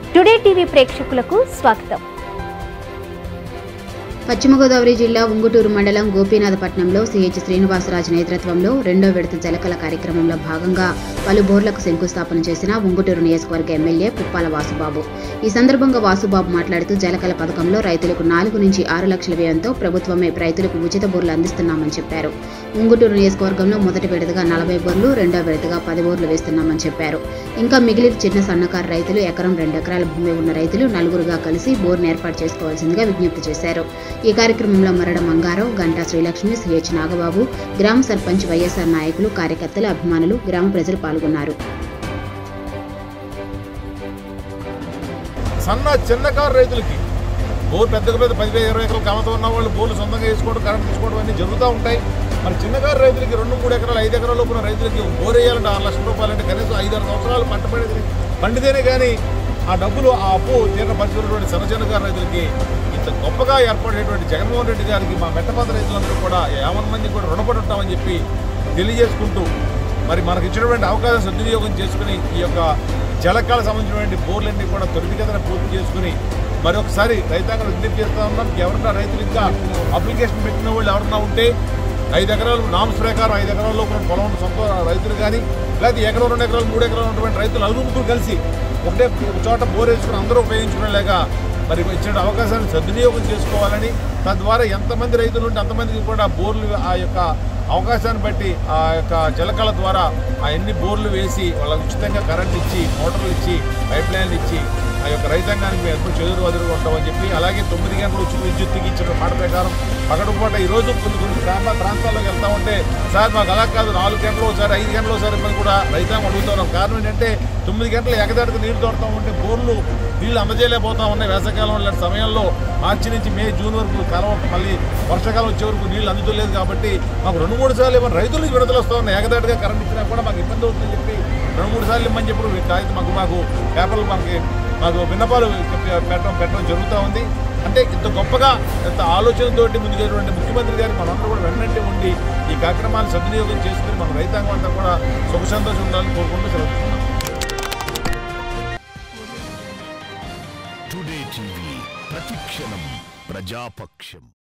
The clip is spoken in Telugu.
టుడే టీవీ ప్రేక్షకులకు స్వాగతం. పశ్చిమ గోదావరి జిల్లా ఉంగుటూరు మండలం గోపీనాథపట్నంలో సిహెచ్ శ్రీనివాసరాజు నేతృత్వంలో రెండో విడత జలకళ కార్యక్రమంలో భాగంగా పలు బోర్లకు శంకుస్థాపన చేసిన ఉంగుటూరు నియోజకవర్గ ఎమ్మెల్యే పుప్పాల వాసుబాబు. ఈ సందర్భంగా వాసుబాబు మాట్లాడుతూ జలకళ పథకంలో రైతులకు 4 నుంచి 6 లక్షల వ్యయంతో ప్రభుత్వమే రైతులకు ఉచిత బోర్లు అందిస్తున్నామని చెప్పారు. ఉంగుటూరు నియోజకవర్గంలో మొదటి విడతగా 40 బోర్లు, రెండో విడతగా 10 బోర్లు వేస్తున్నామని చెప్పారు. ఇంకా మిగిలిన చిన్న సన్నకారు రైతులు, ఎకరం 2 ఎకరాల భూమి ఉన్న రైతులు నలుగురుగా కలిసి బోర్ను ఏర్పాటు చేసుకోవాల్సిందిగా విజ్ఞప్తి చేశారు. ఈ కార్యక్రమంలో మరడ మంగారావు, గంటా శ్రీలక్ష్మి, సిహెచ్ నాగబాబు, గ్రామ సర్పంచ్, వైఎస్ఆర్ నాయకులు, కార్యకర్తలు, అభిమానులు, గ్రామ ప్రజలు పాల్గొన్నారు. చిన్నకారు రైతులకి బోర్ పెద్ద 10-20 ఎకరాలు కామతో ఉన్న వాళ్ళు బోర్లు సొంతంగా వేసుకోవడం, కరెంట్ తీసుకోవడం అన్నీ జరుగుతూ ఉంటాయి. మరి చిన్నకారు రైతులకి 2-3 ఎకరాలు, 5 ఎకరాల లోపున రైతులకి బోర్ వేయాలంటే 6 లక్షల రూపాయలు అంటే కనీసం 5-6 సంవత్సరాలు పండితేనే కానీ ఆ డబ్బులు ఆ అప్పు తీరిన పరిస్థితున్నటువంటి చిన్నకారు రైతులకి ఇంత గొప్పగా ఏర్పడేటువంటి జగన్మోహన్ రెడ్డి గారికి మా మెట్టపాత రైతులందరూ కూడా 50 మంది కూడా రుణపడి ఉంటామని చెప్పి తెలియజేసుకుంటూ మరి మనకి ఇచ్చినటువంటి అవకాశం సద్వినియోగం చేసుకుని ఈ యొక్క జలకాలకు సంబంధించినటువంటి బోర్లన్నీ కూడా త్వరితగతిన పూర్తి చేసుకుని మరొకసారి రైతాంగం విజ్ఞప్తి చేస్తూ ఉన్నాం. ఎవరన్నా రైతులు ఇంకా అప్లికేషన్ పెట్టిన వాళ్ళు ఎవరన్నా ఉంటే 5 ఎకరాలు నామ్స్ ప్రకారం 5 ఎకరాల లోపల పొలం ఉన్న సొంత రైతులు కానీ, లేకపోతే 1 ఎకరం 2 ఎకరాలు 3 ఎకరాలు ఉన్నటువంటి రైతులు నలుగురు కలిసి ఒకటే చోట బోర్ వేసుకుని అందరూ ఉపయోగించడం లేక మరి ఇచ్చిన అవకాశాన్ని సద్వినియోగం చేసుకోవాలని, తద్వారా ఎంతమంది రైతులు ఉంటే అంతమందికి కూడా బోర్లు ఆ యొక్క అవకాశాన్ని బట్టి ఆ యొక్క జలకళ ద్వారా ఆ ఎన్ని బోర్లు వేసి వాళ్ళకి ఉచితంగా కరెంట్ ఇచ్చి, మోటార్లు ఇచ్చి, పైప్ లైన్లు ఇచ్చి ఆ యొక్క రైతాంగానికి మేము ఎప్పుడు చెదురు వదులుగా ఉంటామని చెప్పి, అలాగే 9 గంటలు ఉచిత విద్యుత్తుకి ఇచ్చిన మాట ప్రకారం పగటిపూట ఈరోజు కొన్ని ప్రాంతాల్లోకి వెళ్తా ఉంటే సార్ మాకు అలా కాదు 4 గంటలు ఒకసారి 5 గంటలు ఒకసారి ఇబ్బంది కూడా రైతాంగం అడుగుతున్నాం. కారణం ఏంటంటే 9 గంటలు ఎగదాటికి నీళ్లు తోడుతూ ఉంటే బోర్లు నీళ్ళు అందజేయలేకపోతా ఉన్నాయి. వేసవికాలం లాంటి సమయంలో మార్చి నుంచి మే, జూన్ వరకు కాలం మళ్ళీ వర్షాకాలం వచ్చే వరకు నీళ్ళు అందుతలేదు. కాబట్టి మాకు 2-3 సార్లు ఇవ్వని రైతుల నుంచి విడుదల వస్తూ ఉన్నాయి. ఎగదాటిగా కరెంట్ ఇచ్చినా కూడా మాకు ఇబ్బంది అవుతుందని చెప్పి 2-3 సార్లు ఇవ్వమని చెప్పి కాగితం మాకు పేపర్లు మాకు విన్నపాలు పెట్టడం జరుగుతూ ఉంది. అంటే ఇంత గొప్పగా ఇంత ఆలోచనతోటి ముందుకెళ్ళినటువంటి ముఖ్యమంత్రి గారికి మనందరూ కూడా వెన్నంటే ఉండి ఈ కార్యక్రమాన్ని సద్వినియోగం చేసుకుని మన రైతాంగం అంతా కూడా సుఖ సంతోషం ఉండాలని కోరుకుంటూ సెలవుతున్నాం. టుడే టీవీ ప్రతిక్షణం ప్రజాపక్షం.